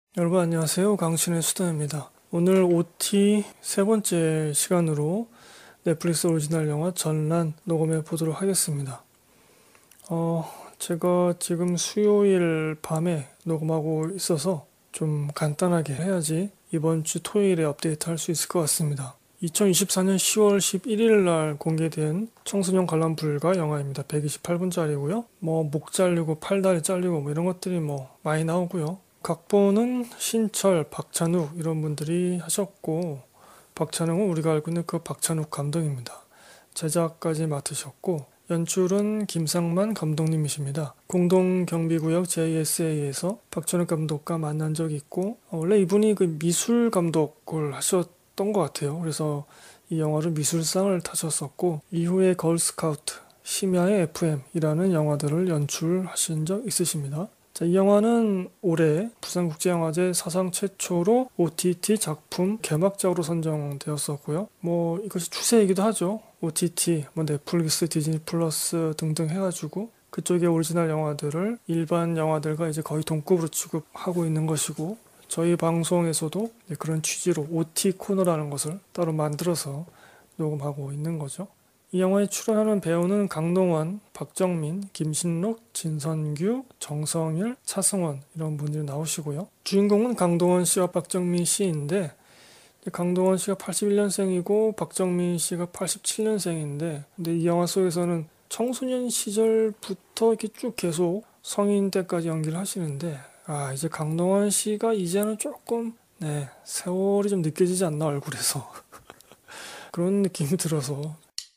여러분 안녕하세요. 강신의 수다입니다. 오늘 OT 세 번째 시간으로 넷플릭스 오리지널 영화 전란 녹음해 보도록 하겠습니다. 제가 지금 수요일 밤에 녹음하고 있어서 좀 간단하게 해야지 이번 주 토요일에 업데이트 할 수 있을 것 같습니다. 2024년 10월 11일 날 공개된 청소년 관람 불가 영화입니다. 128분짜리고요. 목 잘리고 팔다리 잘리고 이런 것들이 많이 나오고요. 각본은 신철, 박찬욱 이런 분들이 하셨고, 박찬욱은 우리가 알고 있는 그 박찬욱 감독입니다. 제작까지 맡으셨고, 연출은 김상만 감독님이십니다. 공동경비구역 JSA에서 박찬욱 감독과 만난 적이 있고, 원래 이분이 그 미술 감독을 하셨던 것 같아요. 그래서 이 영화를 미술상을 타셨었고, 이후에 걸스카우트, 심야의 FM이라는 영화들을 연출하신 적 있으십니다. 이 영화는 올해 부산국제영화제 사상 최초로 OTT 작품 개막작으로 선정되었었고요. 이것이 추세이기도 하죠. OTT, 넷플릭스, 디즈니 플러스 등등 해가지고 그쪽의 오리지널 영화들을 일반 영화들과 이제 거의 동급으로 취급하고 있는 것이고, 저희 방송에서도 그런 취지로 OT 코너라는 것을 따로 만들어서 녹음하고 있는 거죠. 이 영화에 출연하는 배우는 강동원, 박정민, 김신록, 진선규, 정성일, 차승원 이런 분들이 나오시고요. 주인공은 강동원 씨와 박정민 씨인데, 강동원 씨가 81년생이고 박정민 씨가 87년생인데, 근데 이 영화 속에서는 청소년 시절부터 이렇게 쭉 계속 성인 때까지 연기를 하시는데, 이제 강동원 씨가 이제는 조금 세월이 좀 느껴지지 않나 얼굴에서 그런 느낌이 들어서.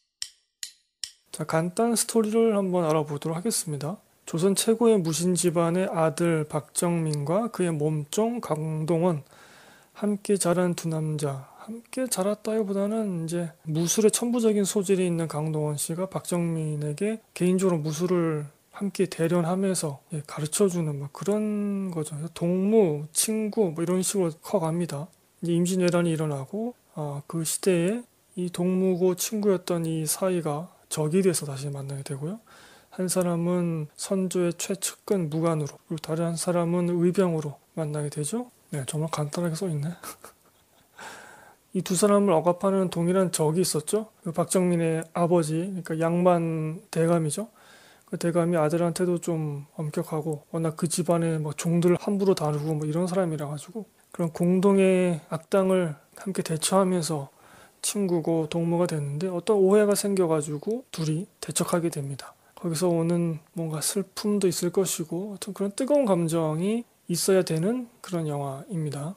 자, 간단 스토리를 한번 알아보도록 하겠습니다. 조선 최고의 무신 집안의 아들 박정민과 그의 몸종 강동원, 함께 자란 두 남자. 함께 자랐다기보다는 이제 무술에 천부적인 소질이 있는 강동원 씨가 박정민에게 개인적으로 무술을 함께 대련하면서 가르쳐주는 그런 거죠. 동무, 친구 이런 식으로 커갑니다. 이제 임진왜란이 일어나고 그 시대에 이 동무고 친구였던 이 사이가 적이 돼서 다시 만나게 되고요. 한 사람은 선조의 최측근 무관으로, 그리고 다른 한 사람은 의병으로 만나게 되죠. 네, 정말 간단하게 써있네. 이 두 사람을 억압하는 동일한 적이 있었죠. 그 박정민의 아버지, 그러니까 양만 대감이죠. 그 대감이 아들한테도 좀 엄격하고, 워낙 그 집안의 종들을 함부로 다루고 이런 사람이라 가지고 그런 공동의 악당을 함께 대처하면서 친구고 동무가 됐는데, 어떤 오해가 생겨가지고 둘이 대척하게 됩니다. 거기서 오는 뭔가 슬픔도 있을 것이고, 어떤 그런 뜨거운 감정이 있어야 되는 그런 영화입니다.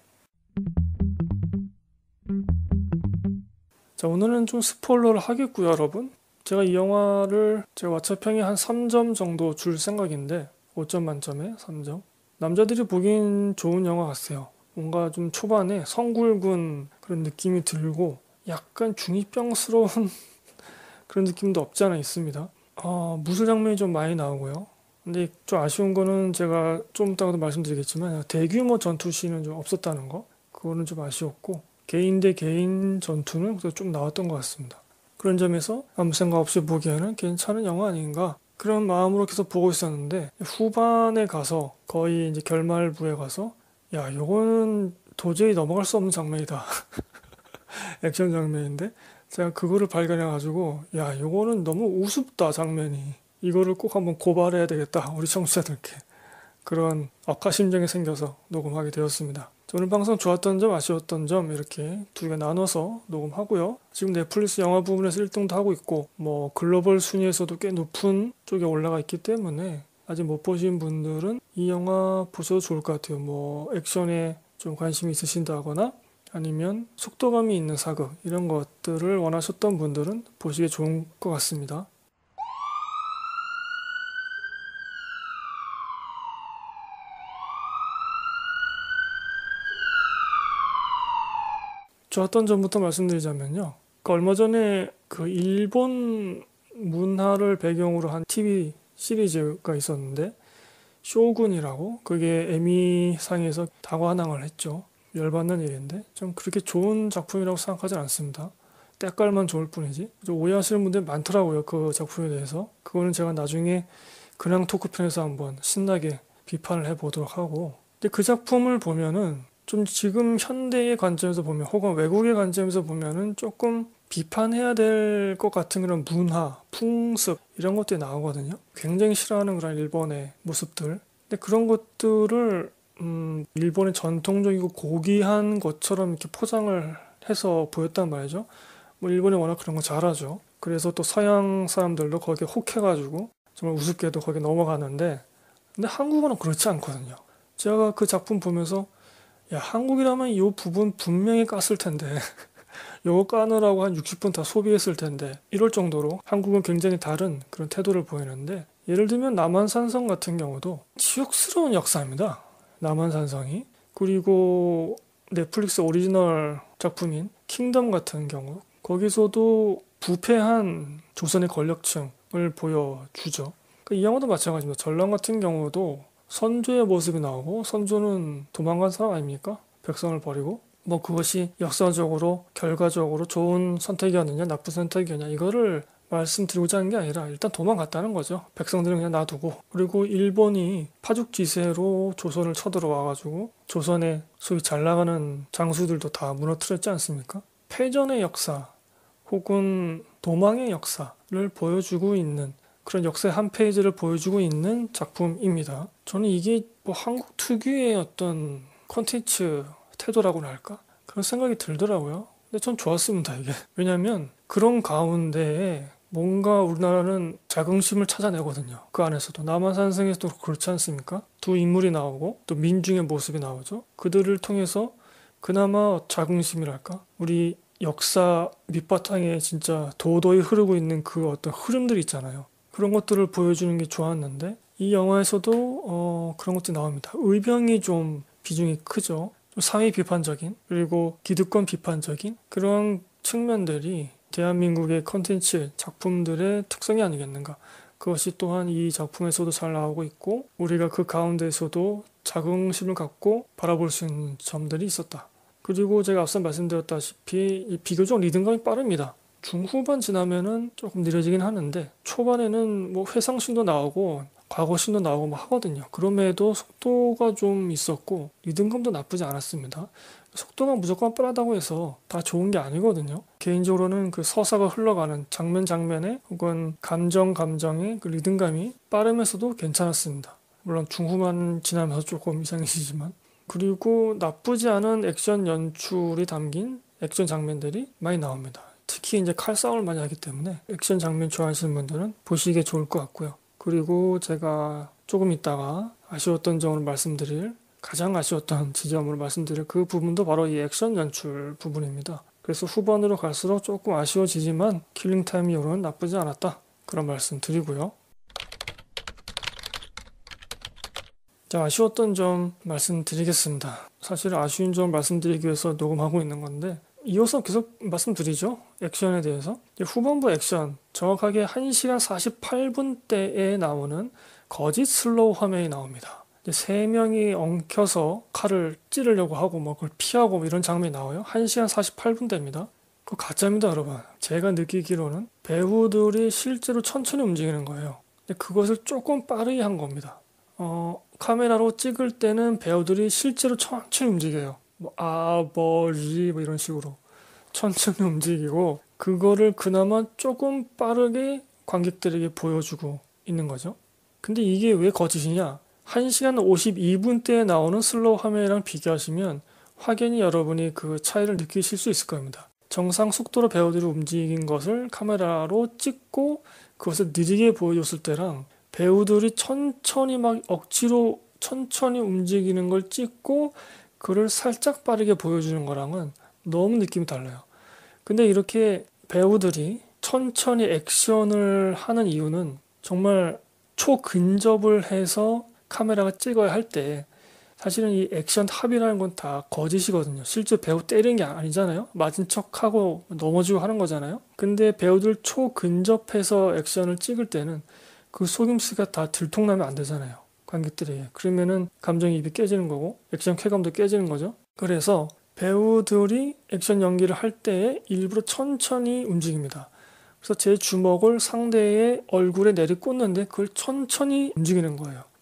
자, 오늘은 좀 스포일러를 하겠고요, 여러분. 제가 이 영화를 제가 왓챠평에 한 3점 정도 줄 생각인데, 5점 만점에 3점. 남자들이 보기엔 좋은 영화 같아요. 뭔가 좀 초반에 성굴군 그런 느낌이 들고 약간 중이병스러운 그런 느낌도 없지 않아 있습니다. 무술 장면이 좀 많이 나오고요. 근데 좀 아쉬운 거는 제가 좀 이따가도 말씀드리겠지만 대규모 전투 씬은 좀 없었다는 거, 그거는 좀 아쉬웠고, 개인 대 개인 전투는 그래서 좀 나왔던 것 같습니다. 그런 점에서 아무 생각 없이 보기에는 괜찮은 영화 아닌가, 그런 마음으로 계속 보고 있었는데, 후반에 가서 거의 이제 결말부에 가서 요거는 도저히 넘어갈 수 없는 장면이다. 액션 장면인데 제가 그거를 발견해가지고 요거는 너무 우습다 장면이, 이거를 꼭 한번 고발해야 되겠다 우리 청취자들께, 그런 억하심정이 생겨서 녹음하게 되었습니다. 오늘 방송 좋았던 점, 아쉬웠던 점 이렇게 두 개 나눠서 녹음하고요. 지금 넷플릭스 영화 부분에서 1등도 하고 있고 글로벌 순위에서도 꽤 높은 쪽에 올라가 있기 때문에 아직 못 보신 분들은 이 영화 보셔도 좋을 것 같아요. 액션에 좀 관심이 있으신다거나 아니면 속도감이 있는 사극 이런 것들을 원하셨던 분들은 보시기 좋은 것 같습니다. 좋았던 점부터 말씀드리자면요. 얼마 전에 그 일본 문화를 배경으로 한 TV 시리즈가 있었는데, 쇼군이라고, 그게 에미상에서 다과한항을 했죠. 열받는 일인데 좀 그렇게 좋은 작품이라고 생각하지 않습니다. 때깔만 좋을 뿐이지. 오해하시는 분들이 많더라고요, 그 작품에 대해서. 그거는 제가 나중에 근황 토크편에서 한번 신나게 비판을 해보도록 하고, 근데 그 작품을 보면은 좀 지금 현대의 관점에서 보면 혹은 외국의 관점에서 보면은 조금 비판해야 될 것 같은 그런 문화, 풍습 이런 것들이 나오거든요. 굉장히 싫어하는 그런 일본의 모습들. 근데 그런 것들을 일본의 전통적이고 고귀한 것처럼 이렇게 포장을 해서 보였단 말이죠. 뭐 일본이 워낙 그런 거 잘하죠. 그래서 또 서양 사람들도 거기에 혹해가지고 정말 우습게도 거기에 넘어가는데, 근데 한국어는 그렇지 않거든요. 제가 그 작품 보면서 야, 한국이라면 이 부분 분명히 깠을 텐데 요거 까느라고 한 60분 다 소비했을 텐데 이럴 정도로 한국은 굉장히 다른 그런 태도를 보이는데, 예를 들면 남한산성 같은 경우도 치욕스러운 역사입니다. 남한산성이. 그리고 넷플릭스 오리지널 작품인 킹덤 같은 경우 거기서도 부패한 조선의 권력층을 보여주죠. 이 영화도 마찬가지입니다. 전랑 같은 경우도 선조의 모습이 나오고, 선조는 도망간 사람 아닙니까? 백성을 버리고. 뭐 그것이 역사적으로 결과적으로 좋은 선택이었느냐 나쁜 선택이었냐 이거를 말씀드리고자 하는 게 아니라 일단 도망갔다는 거죠. 백성들은 그냥 놔두고. 그리고 일본이 파죽지세로 조선을 쳐들어와가지고 조선의 소위 잘 나가는 장수들도 다 무너뜨렸지 않습니까? 패전의 역사 혹은 도망의 역사를 보여주고 있는 그런 역사의 한 페이지를 보여주고 있는 작품입니다. 저는 이게 뭐 한국 특유의 어떤 콘텐츠 태도라고나 할까? 그런 생각이 들더라고요. 근데 전 좋았습니다, 이게. 왜냐면 그런 가운데에 뭔가 우리나라는 자긍심을 찾아내거든요. 그 안에서도. 남한산성에서도 그렇지 않습니까? 두 인물이 나오고 또 민중의 모습이 나오죠. 그들을 통해서 그나마 자긍심이랄까? 우리 역사 밑바탕에 진짜 도도히 흐르고 있는 그 어떤 흐름들 있잖아요. 그런 것들을 보여주는 게 좋았는데 이 영화에서도 그런 것들이 나옵니다. 의병이 좀 비중이 크죠. 좀 사회 비판적인 그리고 기득권 비판적인 그런 측면들이 대한민국의 컨텐츠 작품들의 특성이 아니겠는가. 그것이 또한 이 작품에서도 잘 나오고 있고 우리가 그 가운데에서도 자긍심을 갖고 바라볼 수 있는 점들이 있었다. 그리고 제가 앞서 말씀드렸다시피 비교적 리듬감이 빠릅니다. 중후반 지나면은 조금 느려지긴 하는데 초반에는 뭐 회상신도 나오고 과거신도 나오고 막 하거든요. 그럼에도 속도가 좀 있었고 리듬감도 나쁘지 않았습니다. 속도가 무조건 빠르다고 해서 다 좋은 게 아니거든요. 개인적으로는 그 서사가 흘러가는 장면 장면에 혹은 감정의 그 리듬감이 빠르면서도 괜찮았습니다. 물론 중후반 지나면서 조금 이상해지지만. 그리고 나쁘지 않은 액션 연출이 담긴 액션 장면들이 많이 나옵니다. 특히 이제 칼싸움을 많이 하기 때문에 액션 장면 좋아하시는 분들은 보시기에 좋을 것 같고요. 그리고 제가 조금 있다가 가장 아쉬웠던 지점으로 말씀드릴 그 부분도 바로 이 액션 연출 부분입니다. 그래서 후반으로 갈수록 조금 아쉬워지지만 킬링타임 이후로는 나쁘지 않았다. 그런 말씀 드리고요. 자, 아쉬웠던 점 말씀드리겠습니다. 사실 아쉬운 점 말씀드리기 위해서 녹음하고 있는 건데 이어서 계속 말씀드리죠. 액션에 대해서. 후반부 액션, 정확하게 1시간 48분대에 나오는 거짓 슬로우 화면이 나옵니다. 3명이 엉켜서 칼을 찌르려고 하고 뭐 그걸 피하고 이런 장면이 나와요. 1시간 48분대입니다. 그거 가짜입니다, 여러분. 제가 느끼기로는 배우들이 실제로 천천히 움직이는 거예요. 근데 그것을 조금 빠르게 한 겁니다. 카메라로 찍을 때는 배우들이 실제로 천천히 움직여요. 뭐 아버지 뭐 이런 식으로 천천히 움직이고 그거를 그나마 조금 빠르게 관객들에게 보여주고 있는 거죠. 근데 이게 왜 거짓이냐? 1시간 52분대에 나오는 슬로우 화면이랑 비교하시면 확연히 여러분이 그 차이를 느끼실 수 있을 겁니다. 정상 속도로 배우들이 움직인 것을 카메라로 찍고 그것을 느리게 보여줬을 때랑 배우들이 천천히 막 억지로 천천히 움직이는 걸 찍고 그를 살짝 빠르게 보여주는 거랑은 너무 느낌이 달라요. 근데 이렇게 배우들이 천천히 액션을 하는 이유는 정말 초근접을 해서 카메라가 찍어야 할 때 사실은 이 액션 합이라는 건 다 거짓이거든요. 실제 배우 때리는 게 아니잖아요. 맞은 척하고 넘어지고 하는 거잖아요. 근데 배우들 초근접해서 액션을 찍을 때는 그 속임수가 다 들통나면 안 되잖아요. 관객들에게. 그러면은 감정이입이 깨지는 거고 액션 쾌감도 깨지는 거죠. 그래서 배우들이 액션 연기를 할 때에 일부러 천천히 움직입니다. 그래서 제 주먹을 상대의 얼굴에 내리꽂는데 그걸 천천히 움직이는 거예요.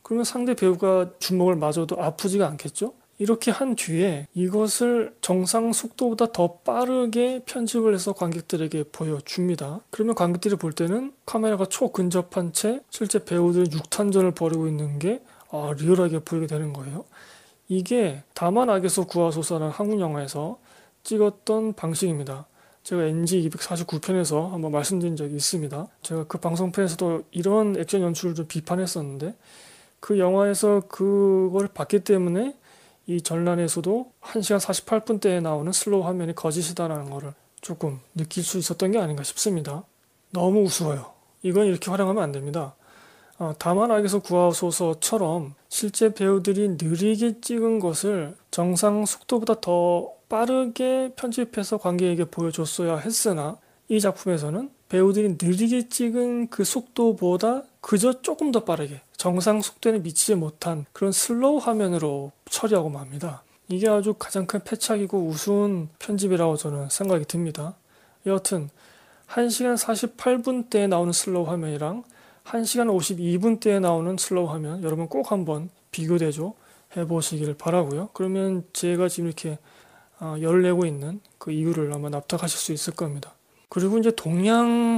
그러면 상대 배우가 주먹을 맞아도 아프지가 않겠죠? 이렇게 한 뒤에 이것을 정상 속도보다 더 빠르게 편집을 해서 관객들에게 보여줍니다. 그러면 관객들이 볼 때는 카메라가 초근접한 채 실제 배우들이 육탄전을 벌이고 있는 게 리얼하게 보이게 되는 거예요. 이게 다만 악에서 구하소서라는 한국 영화에서 찍었던 방식입니다. 제가 NG 249편에서 한번 말씀드린 적이 있습니다. 제가 그 방송편에서도 이런 액션 연출을 좀 비판했었는데 그 영화에서 그걸 봤기 때문에 이 전란에서도 1시간 48분대에 나오는 슬로우 화면이 거짓이다라는 거를 조금 느낄 수 있었던 게 아닌가 싶습니다. 너무 우스워요. 이건 이렇게 활용하면 안 됩니다. 다만 악에서 구하소서처럼 실제 배우들이 느리게 찍은 것을 정상 속도보다 더 빠르게 편집해서 관객에게 보여줬어야 했으나 이 작품에서는 배우들이 느리게 찍은 그 속도보다 그저 조금 더 빠르게 정상 속도에 미치지 못한 그런 슬로우 화면으로 처리하고 맙니다. 이게 아주 가장 큰 패착이고 우스운 편집이라고 저는 생각이 듭니다. 여하튼 1시간 48분대에 나오는 슬로우 화면이랑 1시간 52분대에 나오는 슬로우 화면 여러분 꼭 한번 비교대조 해보시길 바라고요. 그러면 제가 지금 이렇게 열을 내고 있는 그 이유를 아마 납득하실 수 있을 겁니다. 그리고 이제 동양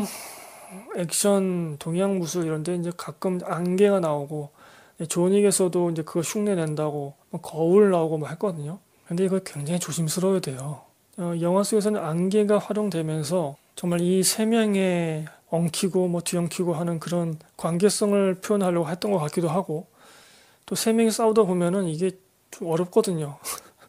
액션, 동양 무술 이런데 이제 가끔 안개가 나오고 존윅에서도 이제 그거 흉내 낸다고 거울 나오고 막 했거든요. 근데 이거 굉장히 조심스러워야 돼요. 영화 속에서는 안개가 활용되면서 정말 이 세 명의 엉키고 뒤엉키고 하는 그런 관계성을 표현하려고 했던 것 같기도 하고 또 세 명이 싸우다 보면은 이게 좀 어렵거든요.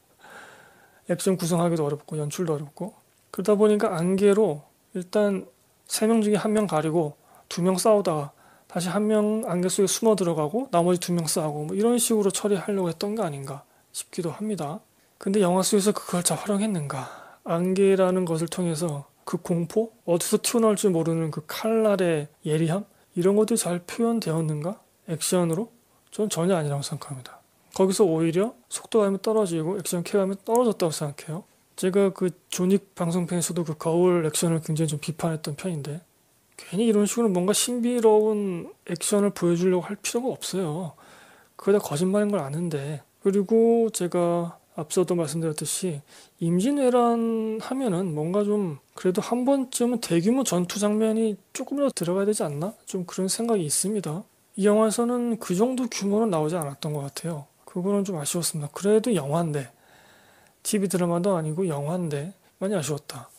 액션 구성하기도 어렵고 연출도 어렵고 그러다 보니까 안개로 일단 3명 중에 1명 가리고 2명 싸우다가 다시 1명 안개 속에 숨어 들어가고 나머지 2명 싸우고 뭐 이런 식으로 처리하려고 했던 게 아닌가 싶기도 합니다. 근데 영화 속에서 그걸 잘 활용했는가? 안개라는 것을 통해서 그 공포? 어디서 튀어나올지 모르는 그 칼날의 예리함? 이런 것들이 잘 표현되었는가? 액션으로? 저는 전혀 아니라고 생각합니다. 거기서 오히려 속도감이 떨어지고 액션 쾌감이 떨어졌다고 생각해요. 제가 그 존윅 방송편에서도 그 거울 액션을 굉장히 좀 비판했던 편인데 괜히 이런 식으로 뭔가 신비로운 액션을 보여주려고 할 필요가 없어요. 그게 다 거짓말인 걸 아는데 그리고 제가 앞서도 말씀드렸듯이 임진왜란 하면은 뭔가 좀 그래도 한 번쯤은 대규모 전투 장면이 조금이라도 들어가야 되지 않나? 좀 그런 생각이 있습니다. 이 영화에서는 그 정도 규모는 나오지 않았던 것 같아요. 그거는 좀 아쉬웠습니다. 그래도 영화인데 TV 드라마도 아니고 영화인데 많이 아쉬웠다.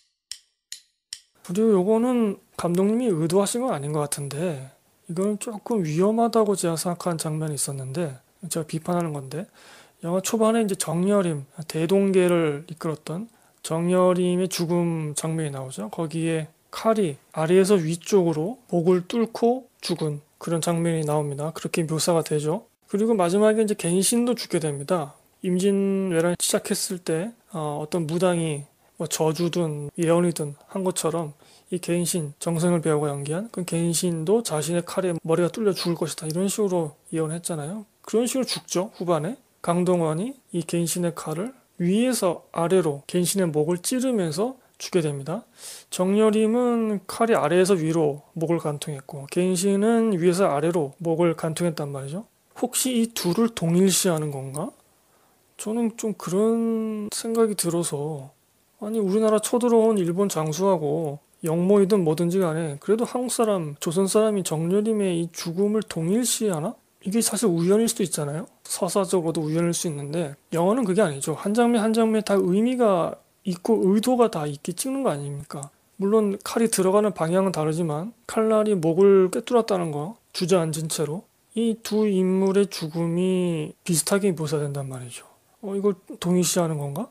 그리고 요거는 감독님이 의도하신 건 아닌 것 같은데 이거는 조금 위험하다고 제가 생각한 장면이 있었는데 제가 비판하는 건데 영화 초반에 이제 정여림, 대동계를 이끌었던 정여림의 죽음 장면이 나오죠. 거기에 칼이 아래에서 위쪽으로 목을 뚫고 죽은 그런 장면이 나옵니다. 그렇게 묘사가 되죠. 그리고 마지막에 이제 겐신도 죽게 됩니다. 임진왜란 시작했을 때 어떤 무당이 뭐 저주든 예언이든 한 것처럼 이 겐신, 정성을 배우고 연기한 그 겐신도 자신의 칼에 머리가 뚫려 죽을 것이다 이런 식으로 예언했잖아요. 그런 식으로 죽죠. 후반에 강동원이 이 겐신의 칼을 위에서 아래로 겐신의 목을 찌르면서 죽게 됩니다. 정여림은 칼이 아래에서 위로 목을 관통했고 겐신은 위에서 아래로 목을 관통했단 말이죠. 혹시 이 둘을 동일시하는 건가? 저는 좀 그런 생각이 들어서 아니 우리나라 쳐들어온 일본 장수하고 영모이든 뭐든지 간에 그래도 한국 사람, 조선 사람이 정여림의 이 죽음을 동일시하나? 이게 사실 우연일 수도 있잖아요. 서사적으로도 우연일 수 있는데 영화는 그게 아니죠. 한 장면 한 장면에 다 의미가 있고 의도가 다 있게 찍는 거 아닙니까? 물론 칼이 들어가는 방향은 다르지만 칼날이 목을 꿰뚫었다는 거 주저앉은 채로 이 두 인물의 죽음이 비슷하게 묘사된단 말이죠. 이걸 동일시하는 건가?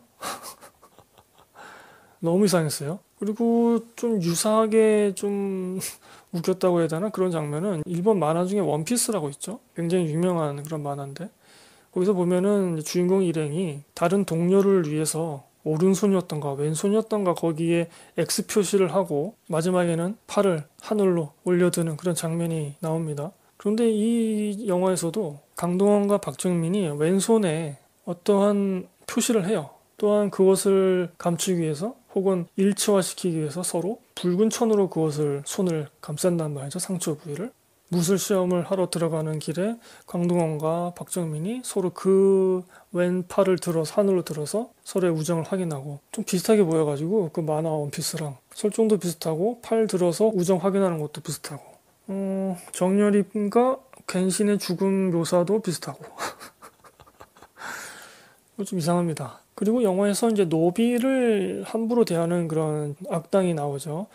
너무 이상했어요. 그리고 좀 유사하게 좀 웃겼다고 해야 되나? 그런 장면은 일본 만화 중에 원피스라고 있죠. 굉장히 유명한 그런 만화인데 거기서 보면은 주인공 일행이 다른 동료를 위해서 오른손이었던가 왼손이었던가 거기에 X 표시를 하고 마지막에는 팔을 하늘로 올려드는 그런 장면이 나옵니다. 그런데 이 영화에서도 강동원과 박정민이 왼손에 어떠한 표시를 해요. 또한 그것을 감추기 위해서 혹은 일체화시키기 위해서 서로 붉은 천으로 그것을 손을 감싼단 말이죠. 상처 부위를. 무술 시험을 하러 들어가는 길에 강동원과 박정민이 서로 그 왼팔을 들어서 하늘로 들어서 서로의 우정을 확인하고, 좀 비슷하게 보여가지고 그 만화 원피스랑 설정도 비슷하고 팔 들어서 우정 확인하는 것도 비슷하고, 정열입과 겐신의 죽음 묘사도 비슷하고 좀 이상합니다. 그리고 영화에서 이제 노비를 함부로 대하는 그런 악당이 나오죠.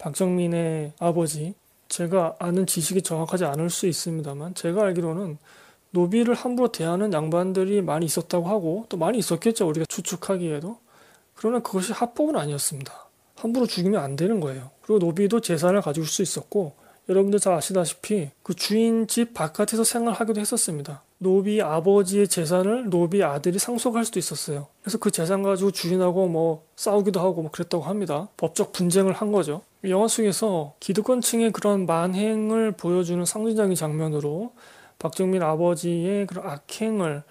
박정민의 아버지. 제가 아는 지식이 정확하지 않을 수 있습니다만, 제가 알기로는 노비를 함부로 대하는 양반들이 많이 있었다고 하고, 또 많이 있었겠죠, 우리가 추측하기에도. 그러나 그것이 합법은 아니었습니다. 함부로 죽이면 안 되는 거예요. 그리고 노비도 재산을 가질 수 있었고, 여러분들 잘 아시다시피 그 주인 집 바깥에서 생활하기도 했었습니다. 노비 아버지의 재산을 노비 아들이 상속할 수도 있었어요. 그래서 그 재산 가지고 주인하고 뭐 싸우기도 하고 뭐 그랬다고 합니다. 법적 분쟁을 한 거죠. 영화 속에서 기득권층의 그런 만행을 보여주는 상징적인 장면으로 박정민 아버지의 그런 악행을,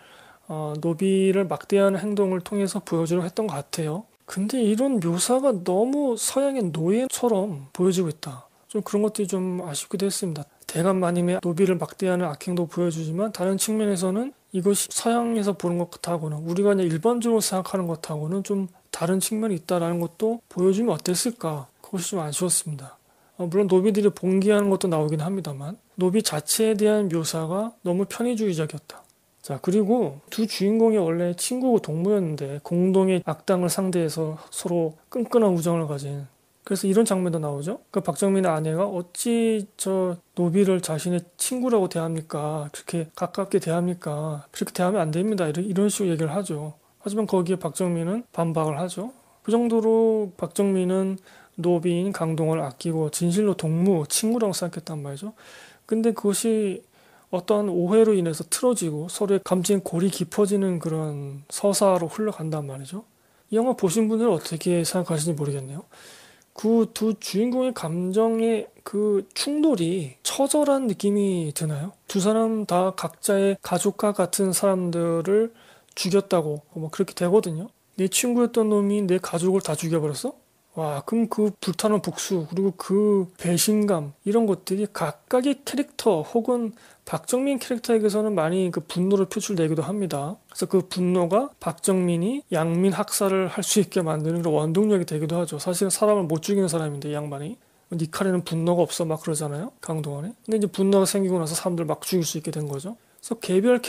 노비를 막대하는 행동을 통해서 보여주려고 했던 것 같아요. 근데 이런 묘사가 너무 서양의 노예처럼 보여지고 있다. 좀 그런 것들이 좀 아쉽기도 했습니다. 대감마님의 노비를 막대하는 악행도 보여주지만, 다른 측면에서는 이것이 서양에서 보는 것하고는, 우리가 그냥 일반적으로 생각하는 것하고는 좀 다른 측면이 있다는 것도 보여주면 어땠을까, 그것이 좀 아쉬웠습니다. 물론 노비들이 봉기하는 것도 나오긴 합니다만, 노비 자체에 대한 묘사가 너무 편의주의적이었다. 자, 그리고 두 주인공이 원래 친구고 동무였는데 공동의 악당을 상대해서 서로 끈끈한 우정을 가진, 그래서 이런 장면도 나오죠. 그 박정민의 아내가 어찌 저 노비를 자신의 친구라고 대합니까? 그렇게 가깝게 대합니까? 그렇게 대하면 안 됩니다. 이런 식으로 얘기를 하죠. 하지만 거기에 박정민은 반박을 하죠. 그 정도로 박정민은 노비인 강동원을 아끼고 진실로 동무, 친구라고 생각했단 말이죠. 근데 그것이 어떠한 오해로 인해서 틀어지고 서로의 감情골이 깊어지는 그런 서사로 흘러간단 말이죠. 이 영화 보신 분들은 어떻게 생각하시는지 모르겠네요. 그 두 주인공의 감정의 그 충돌이 처절한 느낌이 드나요? 두 사람 다 각자의 가족과 같은 사람들을 죽였다고 뭐 그렇게 되거든요. 내 친구였던 놈이 내 가족을 다 죽여버렸어? 와, 그럼 그 불타는 복수, 그리고 그 배신감, 이런 것들이 각각의 캐릭터 혹은 박정민 캐릭터에게서는 많이 그 분노를 표출되기도 합니다. 그래서 그 분노가 박정민이 양민 학살을 할 수 있게 만드는 그런 원동력이 되기도 하죠. 사실은 사람을 못 죽이는 사람인데, 이 양반이. 네 칼에는 분노가 없어 막 그러잖아요, 강동원이. 근데 이제 분노가 생기고 나서 사람들 막 죽일 수 있게 된 거죠. 그래서 개별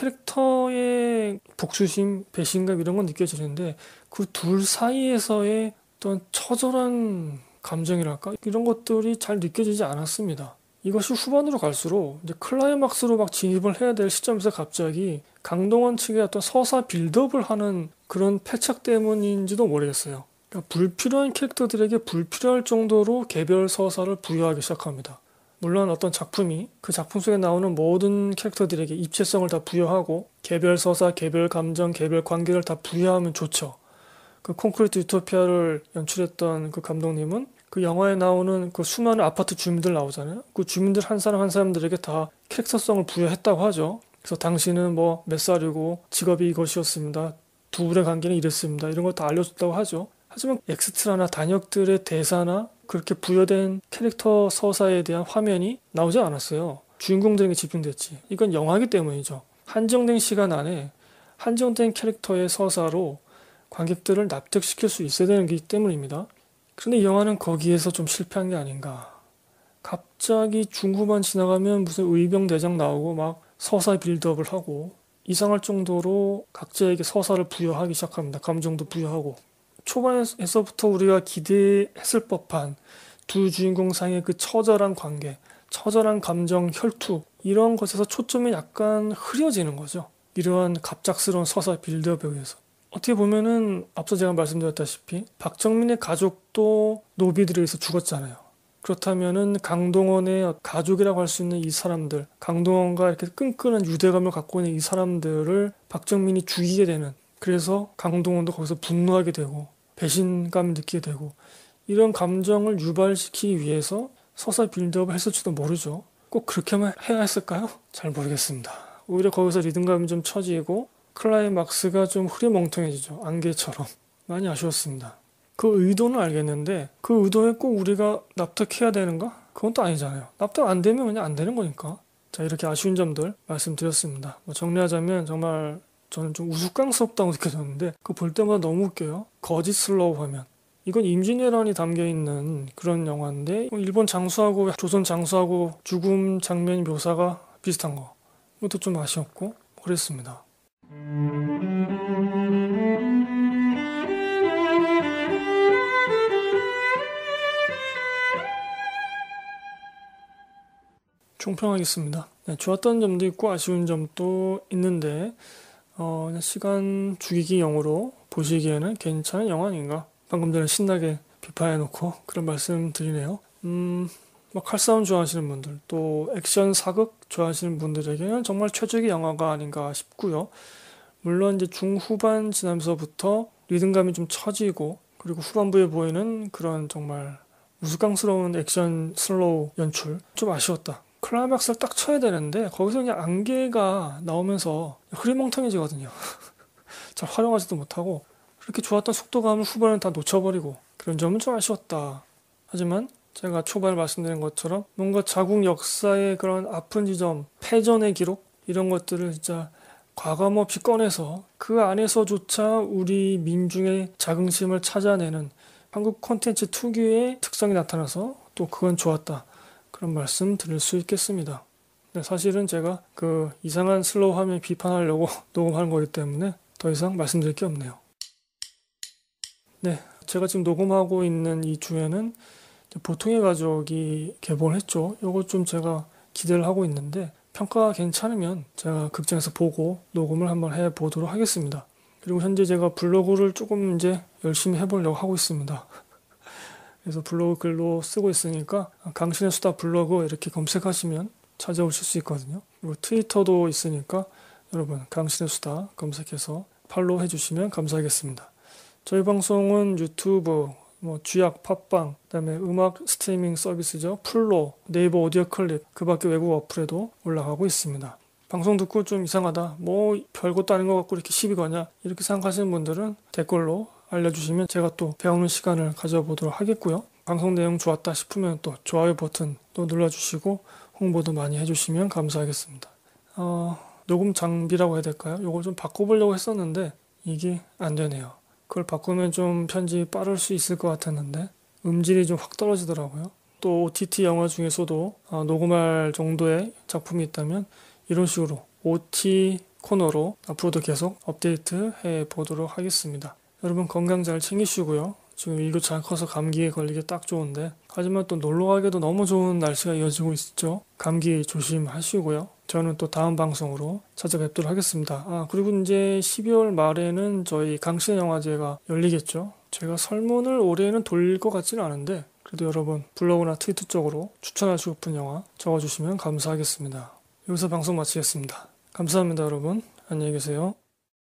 캐릭터의 복수심, 배신감 이런 건 느껴지는데, 그 둘 사이에서의 어떤 처절한 감정이랄까? 이런 것들이 잘 느껴지지 않았습니다. 이것이 후반으로 갈수록 이제 클라이막스로 막 진입을 해야 될 시점에서 갑자기 강동원 측의 어떤 서사 빌드업을 하는 그런 패착 때문인지도 모르겠어요. 그러니까 불필요한 캐릭터들에게 불필요할 정도로 개별 서사를 부여하기 시작합니다. 물론 어떤 작품이 그 작품 속에 나오는 모든 캐릭터들에게 입체성을 다 부여하고 개별 서사, 개별 감정, 개별 관계를 다 부여하면 좋죠. 그 콘크리트 유토피아를 연출했던 그 감독님은 그 영화에 나오는 그 수많은 아파트 주민들 나오잖아요. 그 주민들 한 사람 한 사람들에게 다 캐릭터성을 부여했다고 하죠. 그래서 당신은 뭐 몇 살이고 직업이 이것이었습니다. 두 분의 관계는 이랬습니다. 이런 걸 다 알려줬다고 하죠. 하지만 엑스트라나 단역들의 대사나 그렇게 부여된 캐릭터 서사에 대한 화면이 나오지 않았어요. 주인공들에게 집중됐지. 이건 영화이기 때문이죠. 한정된 시간 안에 한정된 캐릭터의 서사로 관객들을 납득시킬 수 있어야 되는 게 때문입니다. 그런데 이 영화는 거기에서 좀 실패한 게 아닌가. 갑자기 중후반 지나가면 무슨 의병대장 나오고 막 서사 빌드업을 하고, 이상할 정도로 각자에게 서사를 부여하기 시작합니다. 감정도 부여하고. 초반에서부터 우리가 기대했을 법한 두 주인공 사이의 그 처절한 관계, 처절한 감정, 혈투, 이런 것에서 초점이 약간 흐려지는 거죠. 이러한 갑작스러운 서사 빌드업에 의해서. 어떻게 보면은 앞서 제가 말씀드렸다시피 박정민의 가족도 노비들에 의해서 죽었잖아요. 그렇다면은 강동원의 가족이라고 할 수 있는 이 사람들, 강동원과 이렇게 끈끈한 유대감을 갖고 있는 이 사람들을 박정민이 죽이게 되는, 그래서 강동원도 거기서 분노하게 되고 배신감을 느끼게 되고, 이런 감정을 유발시키기 위해서 서사 빌드업을 했을지도 모르죠. 꼭 그렇게만 해야 했을까요? 잘 모르겠습니다. 오히려 거기서 리듬감이 좀 처지고 클라이막스가 좀 흐려멍텅해지죠. 안개처럼. 많이 아쉬웠습니다. 그 의도는 알겠는데 그 의도에 꼭 우리가 납득해야 되는가? 그건 또 아니잖아요. 납득 안 되면 그냥 안 되는 거니까. 자, 이렇게 아쉬운 점들 말씀드렸습니다. 뭐 정리하자면 정말 저는 좀 우스꽝스럽다고 느껴졌는데 그거 볼 때마다 너무 웃겨요. 거짓 슬로우 화면. 이건 임진왜란이 담겨있는 그런 영화인데 일본 장수하고 조선 장수하고 죽음 장면 묘사가 비슷한 거. 이것도 좀 아쉬웠고 그랬습니다. 총평하겠습니다. 네, 좋았던 점도 있고 아쉬운 점도 있는데 그냥 시간 죽이기용으로 보시기에는 괜찮은 영화 아닌가. 방금 전에 신나게 비판해놓고 그런 말씀 드리네요. 뭐 칼싸움 좋아하시는 분들 또 액션 사극 좋아하시는 분들에게는 정말 최적의 영화가 아닌가 싶고요. 물론 이제 중후반 지나면서부터 리듬감이 좀 처지고 그리고 후반부에 보이는 그런 정말 우스꽝스러운 액션 슬로우 연출 좀 아쉬웠다. 클라이막스를 딱 쳐야 되는데 거기서 그냥 안개가 나오면서 흐리멍텅해지거든요. 잘 활용하지도 못하고 그렇게 좋았던 속도감을 후반에 다 놓쳐버리고 그런 점은 좀 아쉬웠다. 하지만 제가 초반에 말씀드린 것처럼 뭔가 자국 역사의 그런 아픈 지점, 패전의 기록 이런 것들을 진짜 과감 없이 꺼내서 그 안에서조차 우리 민중의 자긍심을 찾아내는 한국 콘텐츠 특유의 특성이 나타나서 또 그건 좋았다. 그런 말씀 드릴 수 있겠습니다. 네, 사실은 제가 그 이상한 슬로우 화면 비판하려고 녹음하는 거기 때문에 더 이상 말씀드릴 게 없네요. 네, 제가 지금 녹음하고 있는 이 주에는 보통의 가족이 개봉을 했죠. 이거 좀 제가 기대를 하고 있는데 평가가 괜찮으면 제가 극장에서 보고 녹음을 한번 해보도록 하겠습니다. 그리고 현재 제가 블로그를 조금 이제 열심히 해보려고 하고 있습니다. 그래서 블로그 글로 쓰고 있으니까 강신의 수다 블로그 이렇게 검색하시면 찾아오실 수 있거든요. 그리고 트위터도 있으니까 여러분 강신의 수다 검색해서 팔로우 해주시면 감사하겠습니다. 저희 방송은 유튜브, 쥐약, 팟빵, 그다음에 음악 스트리밍 서비스죠. 플로, 네이버 오디오 클립, 그 밖에 외국 어플에도 올라가고 있습니다. 방송 듣고 좀 이상하다, 별것도 아닌 것 같고 이렇게 시비 거냐 이렇게 생각하시는 분들은 댓글로 알려주시면 제가 또 배우는 시간을 가져보도록 하겠고요. 방송 내용 좋았다 싶으면 또 좋아요 버튼 또 눌러주시고 홍보도 많이 해주시면 감사하겠습니다. 녹음 장비라고 해야 될까요? 이걸 좀 바꿔보려고 했었는데 이게 안 되네요. 그걸 바꾸면 좀 편집 빠를 수 있을 것 같았는데 음질이 좀 확 떨어지더라고요. 또 OTT 영화 중에서도 녹음할 정도의 작품이 있다면 이런 식으로 OT 코너로 앞으로도 계속 업데이트 해 보도록 하겠습니다. 여러분 건강 잘 챙기시고요. 지금 일도 잘 커서 감기에 걸리기 딱 좋은데 하지만 또 놀러 가기도 너무 좋은 날씨가 이어지고 있죠. 감기 조심하시고요. 저는 또 다음 방송으로 찾아뵙도록 하겠습니다. 그리고 이제 12월 말에는 저희 강신의 영화제가 열리겠죠. 제가 설문을 올해는 돌릴 것 같지는 않은데 그래도 여러분 블로그나 트위터 쪽으로 추천하시고 싶은 영화 적어주시면 감사하겠습니다. 여기서 방송 마치겠습니다. 감사합니다 여러분. 안녕히 계세요.